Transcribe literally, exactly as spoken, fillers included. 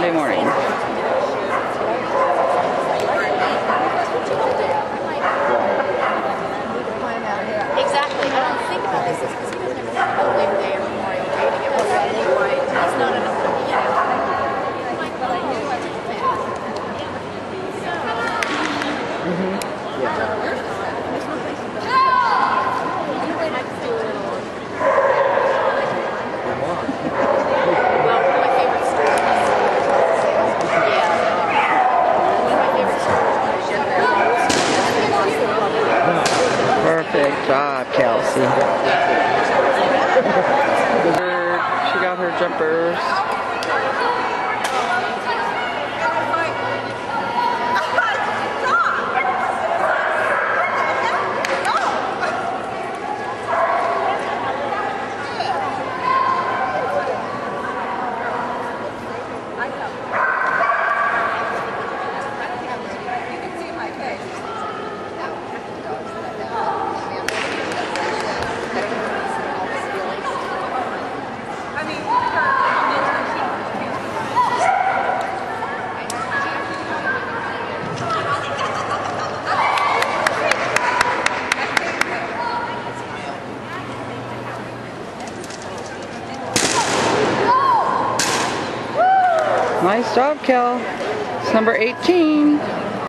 Monday morning. Exactly. I don't think about this because he doesn't have a big day or Memorial Day to get ready anyway. He's not enough to be out. But I knew I was bad. Mm-hmm. Yeah. There's no place to go. I might do a little. Well, one of my favorite stores. Yeah. One of my favorite stores. Perfect job, Kelsi. She got her jumpers. Nice job, Kel. It's number eighteen.